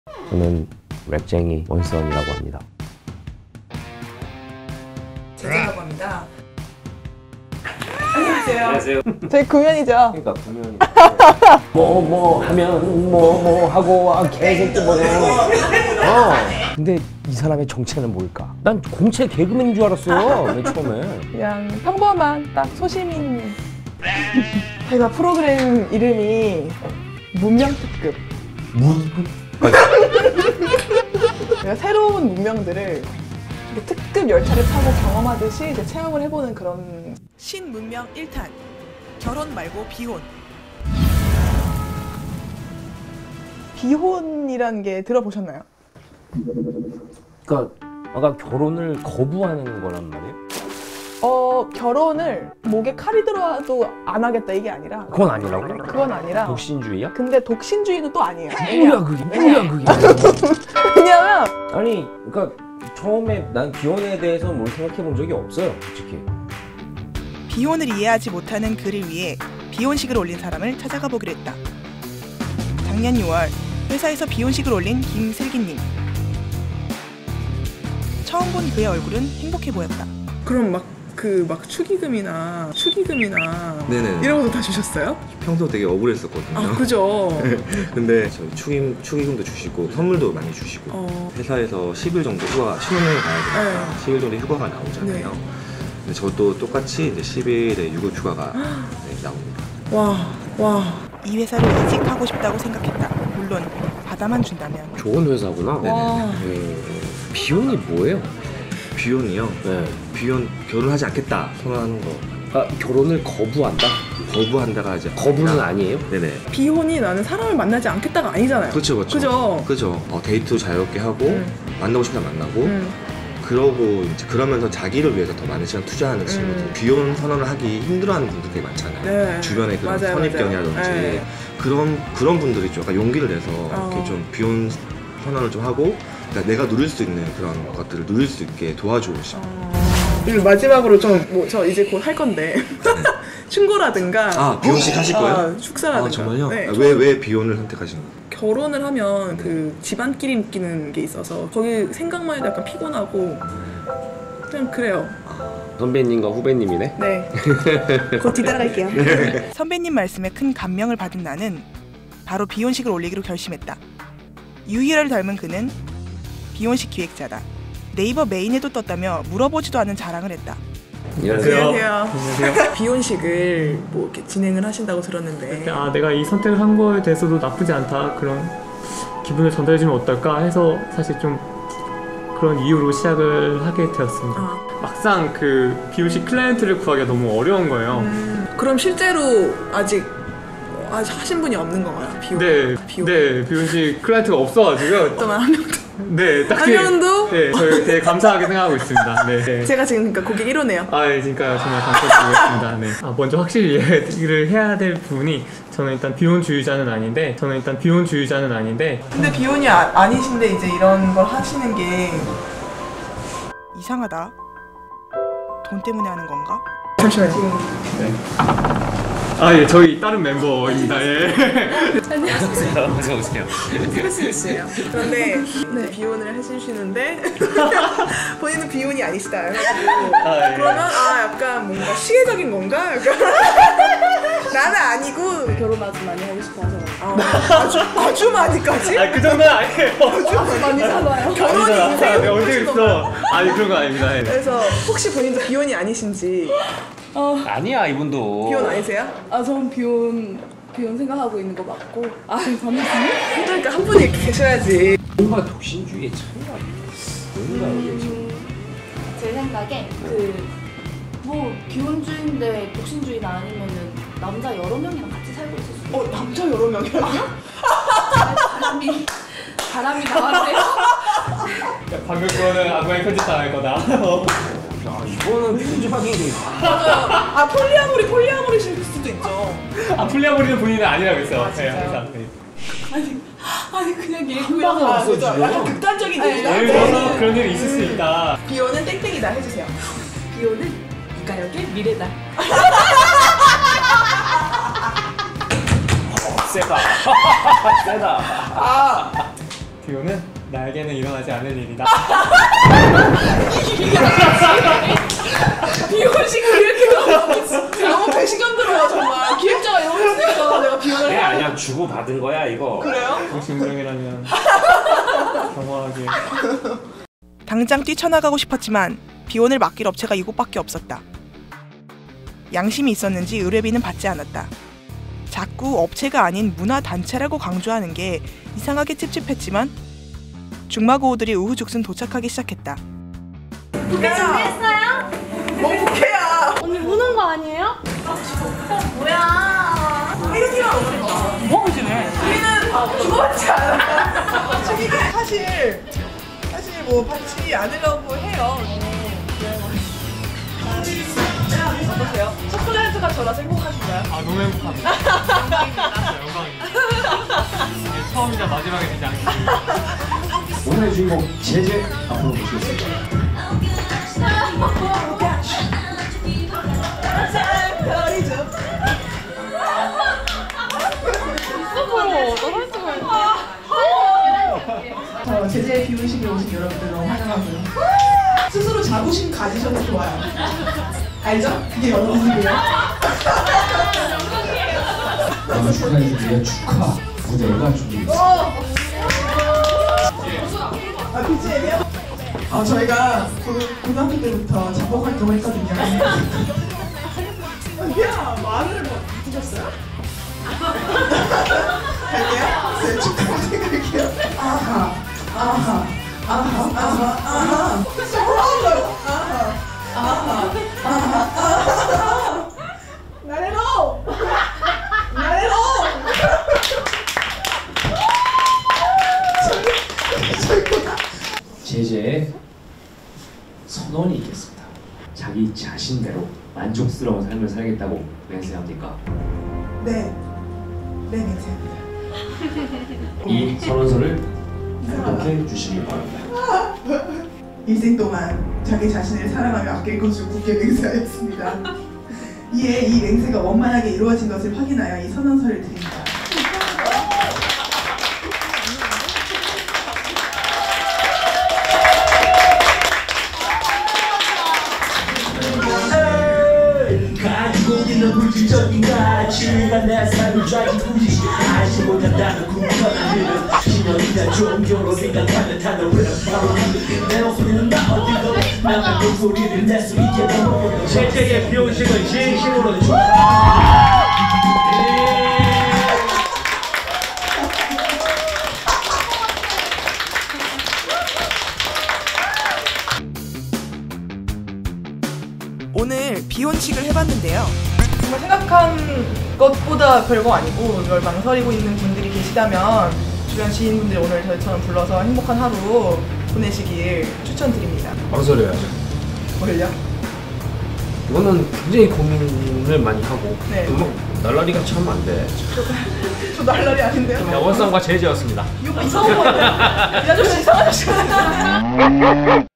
저는 랩쟁이 원선이라고 합니다. 제자라고 합니다. 안녕하세요. 안녕하세요. 저희 구면이죠. 그러니까 구면이 뭐 하면 뭐 하고 개새끼 뭐네. 근데 이 사람의 정체는 뭘까? 난 공채 개그맨인 줄 알았어요. 맨 처음에. 그냥 평범한 딱 소시민. 저희가 프로그램 이름이 문명특급. 저희가 새로운 문명들을 특급 열차를 타고 경험하듯이 이제 체험을 해보는 그런 신문명 1탄 결혼 말고 비혼. 비혼이라는 게 들어보셨나요? 그러니까 아까 결혼을 거부하는 거란 말이에요? 결혼을 목에 칼이 들어와도 안 하겠다 이게 아니라 그건 아니라고? 그건 아니라 독신주의야? 근데 독신주의는 또 아니에요. 뭐야 그게? 왜냐면 아니 그러니까 처음에 난 비혼에 대해서 뭘 생각해 본 적이 없어요, 솔직히. 비혼을 이해하지 못하는 그를 위해 비혼식을 올린 사람을 찾아가 보기로 했다. 작년 6월 회사에서 비혼식을 올린 김슬기님. 처음 본 그의 얼굴은 행복해 보였다. 그럼 막 축의금이나 네네. 이런 것도 다 주셨어요? 평소 되게 억울했었거든요. 아 그죠. 근데 저희 축의금도 주시고 선물도 많이 주시고 회사에서 10일 정도 휴가 신혼여행 가야 되니까 10일 정도 휴가가 나오잖아요. 네. 근데 저도 똑같이 이제 10일의 유급 휴가가 나옵니다. 와. 이 회사를 이직하고 싶다고 생각했다. 물론 받아만 준다면. 좋은 회사구나. 네네. 비혼이 뭐예요? 비혼이요? 네. 비혼 결혼하지 않겠다 선언하는 거. 아, 결혼을 거부한다? 거부한다가 이제 거부는 아니에요? 네네. 비혼이 나는 사람을 만나지 않겠다가 아니잖아요. 그렇죠. 데이트도 자유롭게 하고 만나고 싶으면 만나고. 그러고 이제 그러면서 자기를 위해서 더 많은 시간 투자하는 친구들. 비혼 선언을 하기 힘들어하는 분들 되게 많잖아요. 네. 주변에 그런 맞아요. 선입견이라든지 네. 그런 분들이 좀 약간 용기를 내서 이렇게 좀 비혼 선언을 좀 하고 그러니까 내가 누릴 수 있는 그런 것들을 누릴 수 있게 도와주고 싶어요. 그리고 마지막으로 저 이제 곧 할 건데 충고라든가 비혼식 하실 거예요? 축사라든가. 정말요? 네. 왜 비혼을 선택하신 거예요? 결혼을 하면 그 집안끼리 느끼는 게 있어서 거기 생각만 해도 약간 피곤하고 그냥 그래요. 선배님과 후배님이네? 네. 곧 뒤따라갈게요. 선배님 말씀에 큰 감명을 받은 나는 바로 비혼식을 올리기로 결심했다. 유희열을 닮은 그는 비혼식 기획자다. 네이버 메인에도 떴다며 물어보지도 않은 자랑을 했다. 안녕하세요. 비혼식을 뭐 이렇게 진행을 하신다고 들었는데 내가 이 선택을 한 거에 대해서도 나쁘지 않다 그런 기분을 전달해주면 어떨까 해서 사실 좀 그런 이유로 시작을 하게 되었습니다. 막상 그 비혼식 클라이언트를 구하기가 너무 어려운 거예요. 그럼 실제로 아직 하신 분이 없는 건가요? 네, 비혼식 클라이언트가 없어가지고요. 또만 한 명도. 네, 딱히. 한 명도? 네, 저희 되게 감사하게 생각하고 있습니다. 네. 제가 지금 그러니까 고객 1호네요. 그러니까 정말 감사드리겠습니다. 네. 먼저 확실히 이해를 해야 될 부분이 저는 일단 비혼주의자는 아닌데 근데 비혼이 아니신데 이제 이런 걸 하시는 게 이상하다. 돈 때문에 하는 건가? 잠시만요. 네. 예, 저희 다른 멤버입니다. 예. 안녕하세요. 어서오세요. 스페셜리스트예요. 그런데 비혼을 해주시는데 본인은 비혼이 아니시다. 예. 그러면 약간 뭔가 시혜적인 건가? 약간 나는 아니고 결혼하지 많이 하고 싶어 하잖아요. 아주 많이까지? 그 정도는 아니에요. 아주 많이잖아요. 결혼이 인생에 네, 언제 있어? 그런 거 아닙니다. 예. 그래서 혹시 본인도 비혼이 아니신지. 아니야, 이분도. 비혼 아니세요? 저는 비혼 생각하고 있는 거 맞고. 반대지? 그러니까 한 분이 이렇게 계셔야지. 뭔가 독신주의의 차이가 뭔가 이게 지금. 제 생각에 비혼주의인데 독신주의는 아니면은 남자 여러 명이랑 같이 살고 있을 수 있어요. 남자 여러 명이요? 바람이 나왔네요. 방금 그거는 아구에 편집당할 거다. 이거는 표준적인. 맞아요. 폴리아모리실 수도 있죠. 풀리아버리는 본인은 아니라고 했어요. 진짜요? 네. 아니 그냥 얘기고요. 약간 극단적인 얘기다. 예를 들어서 그런 일이 있을 수 있다. 비혼은 땡땡이다 해주세요. 비혼은 이가역의 미래다. 세다. 세다. 비오는 나에게는 일어나지 않을 일이다. 비혼식을 이렇게 너무 배신감 들어요 정말. 기획자가 이러니까 내가 비혼을 해야 아니야 주고 받은 거야 이거. 그래요? 무신경이라면 경화하게. 당장 뛰쳐나가고 싶었지만 비혼을 맡길 업체가 이곳밖에 없었다. 양심이 있었는지 의뢰비는 받지 않았다. 자꾸 업체가 아닌 문화단체라고 강조하는 게 이상하게 찝찝했지만 중마고우들이 우후죽순 도착하기 시작했다. 준비했어요? 뭐 부캐야. 언니 우는 거 아니에요? 뭐야? 혜윤이랑 어울린다. 우왕지네. 우리는 주고받지 않아. 저기는 사실 뭐 받지 않으려고 해요. 어떠세요? 첫 클라이언트가 저라서 행복하신가요? 아 너무 행복합니다. 영광입니다. 영광입니다. 이게 처음이자 마지막이 되지 않겠습니다. 오늘의 주인공 제재 앞으로 모시겠습니다. 제재의 비혼식에 오신 여러분들 너무 환영하고요. 스스로 자부심 가지셔도 좋아요. 알죠? 그게 여러분들이에요. 축하해주세요. 축하 무대가 준비됐습니다. BGM이요? 저희가 고등학교 때부터 작곡 활동을 했거든요. 야, 말을 뭐 드셨어요? 갈게요. 네, 축하 부탁드릴게요. 아하, 아하, 아하, 아하, 아하. 뭐라고요? 아하, 아하, 아하, 아하. 나래로! 나래로! 제재의 선언이 있겠습니다. 자기 자신대로 만족스러운 삶을 살겠다고 맹세합니까? 네, 맹세합니다. 이 선언서를 공개해 주시기 바랍니다. 일생 동안 자기 자신을 사랑하며 아낄 것을 굳게 맹세하였습니다. 이에 이 맹세가 원만하게 이루어진 것을 확인하여 이 선언서를 드립니다. 가지고 있는 물질적인 가치가 내 삶을 좌지우지 알지 못한다는 궁금한 신념이나 종교로 생각하는 단어를 바로 내 목소리는 나 어디도 나만 목소리를 낼 수 있게 더 제재의 비혼식을 진심으로 축하합니다. 오늘 비혼식을 해봤는데요. 정말 생각한 것보다 별거 아니고 이걸 망설이고 있는 분들이 계시다면 주변 지인분들 오늘 저희처럼 불러서 행복한 하루 보내시길 추천드립니다. 망설여야죠. 뭘요? 이거는 굉장히 고민을 많이 하고 네. 막 날라리가 참 안 돼. 저 날라리 아닌데요? 원상과 제재였습니다. 이거 이상한 건데? 이 아저씨 이상한 아저씨